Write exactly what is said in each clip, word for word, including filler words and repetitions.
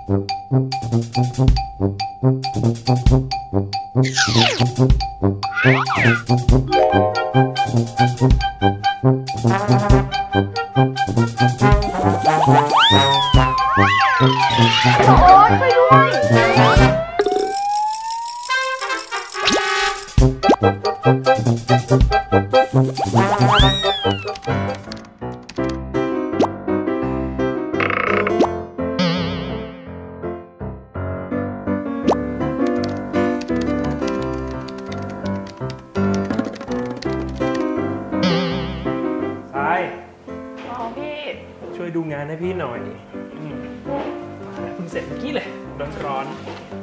ช่วยดูงานให้พี่หน่อยอืมมาแล้วเพิ่งเสร็จเมื่อกี้เลยร้อน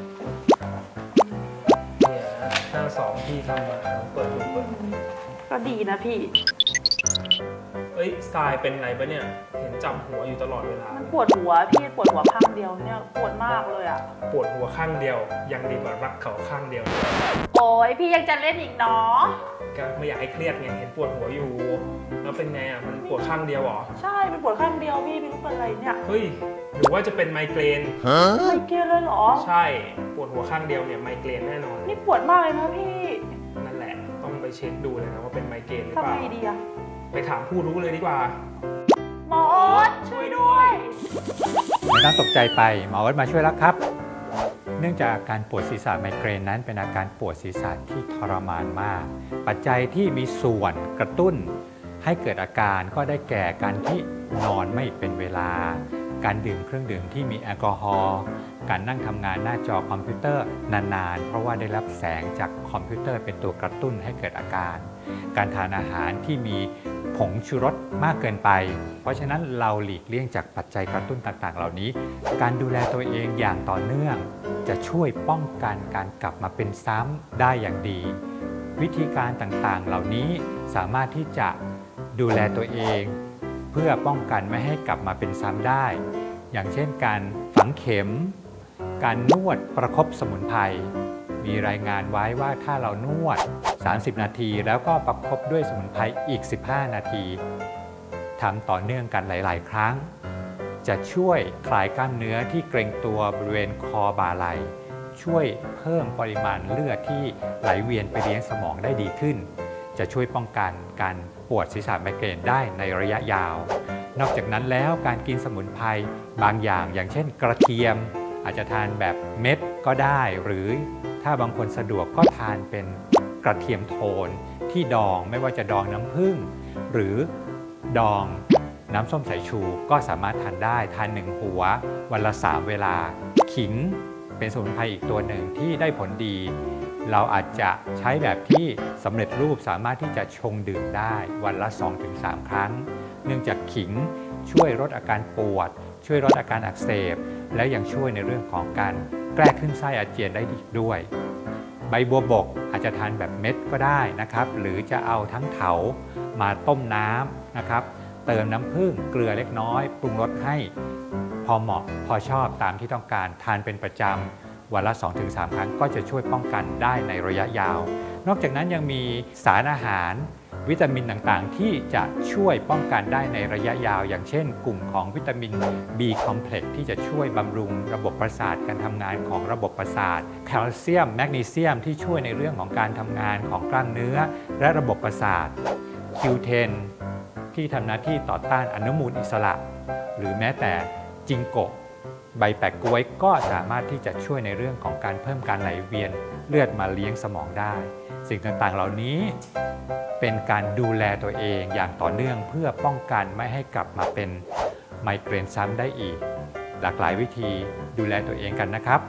ๆเนี่ยหน้าสองพี่ทำมาเปิดดูเปิดก็ดีนะพี่เอ้ยทรายเป็นไงปะเนี่ยเห็นจับหัวอยู่ตลอดเวลามันปวดหัวพี่ปวดหัวข้างเดียวเนี่ยปวดมากเลยอ่ะปวดหัวข้างเดียวยังดีกว่ารักเขาข้างเดียวโอ้ยพี่ยังจะเล่นอีกเนาะก็ไม่อยากให้เครียดไงเห็นปวดหัวอยู่แล้วเป็นไงอ่ะมันปวดข้างเดียวหรอใช่มันปวดข้างเดียวพี่ไม่รู้เป็นอะไรเนี่ยเฮ้ยหรือว่าจะเป็นไมเกรนไมเกรนเลยเหรอใช่ปวดหัวข้างเดียวเนี่ยไมเกรนแน่นอนนี่ปวดมากเลยนะพี่นั่นแหละต้องไปเช็คดูเลยนะว่าเป็นไมเกรนหรือเปล่าทำไงดีอะไปถามผู้รู้เลยดีกว่าหมอโอ๊ตช่วยด้วยไม่ต้องตกใจไปหมอโอ๊ตมาช่วยแล้วครับเนื่องจากอาการปวดศีรษะไมเกรนนั้นเป็นอาการปวดศีรษะที่ทรมานมากปัจจัยที่มีส่วนกระตุ้นให้เกิดอาการก็ได้แก่การที่นอนไม่เป็นเวลาการดื่มเครื่องดื่มที่มีแอลกอฮอล์การนั่งทำงานหน้าจอคอมพิวเตอร์นานๆเพราะว่าได้รับแสงจากคอมพิวเตอร์เป็นตัวกระตุ้นให้เกิดอาการการทานอาหารที่มีผงชูรสมากเกินไปเพราะฉะนั้นเราหลีกเลี่ยงจากปัจจัยกระตุ้นต่างๆเหล่านี้การดูแลตัวเองอย่างต่อเนื่องจะช่วยป้องกันการกลับมาเป็นซ้ำได้อย่างดีวิธีการต่างๆเหล่านี้สามารถที่จะดูแลตัวเองเพื่อป้องกันไม่ให้กลับมาเป็นซ้ำได้อย่างเช่นการฝังเข็มการนวดประคบสมุนไพรมีรายงานไว้ว่าถ้าเรานวดสามสิบนาทีแล้วก็ประคบด้วยสมุนไพรอีกสิบห้านาทีทำต่อเนื่องกันหลายๆครั้งจะช่วยคลายกล้ามเนื้อที่เกร็งตัวบริเวณคอบ่าไหล่ช่วยเพิ่มปริมาณเลือดที่ไหลเวียนไปเลี้ยงสมองได้ดีขึ้นจะช่วยป้องกันการปวดศีรษะไมเกรนได้ในระยะยาวนอกจากนั้นแล้วการกินสมุนไพรบางอย่างอย่างเช่นกระเทียมอาจจะทานแบบเม็ดก็ได้หรือถ้าบางคนสะดวกก็ทานเป็นกระเทียมโทนที่ดองไม่ว่าจะดองน้ำผึ้งหรือดองน้ำส้มสายชูก็สามารถทานได้ทานหนึ่งหัววันละสามเวลาขิงเป็นสมุนไพรอีกตัวหนึ่งที่ได้ผลดีเราอาจจะใช้แบบที่สำเร็จรูปสามารถที่จะชงดื่มได้วันละ สองถึงสาม ครั้งเนื่องจากขิงช่วยลดอาการปวดช่วยลดอาการอักเสบและยังช่วยในเรื่องของการแก้คลื่นไส้อาเจียนได้อีกด้วยใบบัวบกอาจจะทานแบบเม็ดก็ได้นะครับหรือจะเอาทั้งเถามาต้มน้ำนะครับเติมน้ำผึ้งเกลือเล็กน้อยปรุงรสให้พอเหมาะพอชอบตามที่ต้องการทานเป็นประจำวันละ สองถึงสาม ครั้งก็จะช่วยป้องกันได้ในระยะยาวนอกจากนั้นยังมีสารอาหารวิตามินต่างๆที่จะช่วยป้องกันได้ในระยะยาวอย่างเช่นกลุ่มของวิตามิน B Complex ที่จะช่วยบำรุงระบบประสาทการทำงานของระบบประสาทแคลเซียมแมกนีเซียมที่ช่วยในเรื่องของการทำงานของกล้ามเนื้อและระบบประสาท คิว เทน ที่ทำหน้าที่ต่อต้านอนุมูลอิสระหรือแม้แต่จิงโกะใบแปะก๊วยก็สามารถที่จะช่วยในเรื่องของการเพิ่มการไหลเวียนเลือดมาเลี้ยงสมองได้สิ่งต่างๆเหล่านี้เป็นการดูแลตัวเองอย่างต่อเนื่องเพื่อป้องกันไม่ให้กลับมาเป็นไมเกรนซ้ำได้อีกหลากหลายวิธีดูแลตัวเองกันนะครับ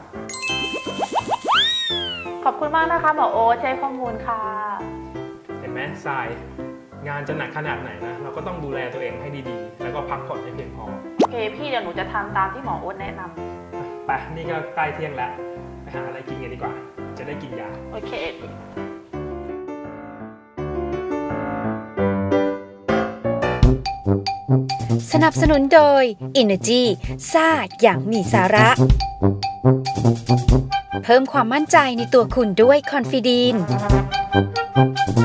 ขอบคุณมากนะคะหมอโอ๊ตใช้ข้อมูลค่ะเห็นไหมทรายงานจะหนักขนาดไหนนะเราก็ต้องดูแลตัวเองให้ดีๆแล้วก็พักผ่อนให้เพียงพอโอเคพี่เดี๋ยวหนูจะทำตามที่หมอโอ๊ตแนะนำไปนี่ก็ใกล้เที่ยงแล้วไปหาอะไรกินกันดีกว่าจะได้กินยาโอเคสนับสนุนโดย Energy ซ่าอย่างมีสาระเพิ่มความมั่นใจในตัวคุณด้วยคอนฟิดี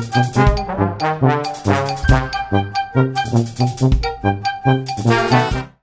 น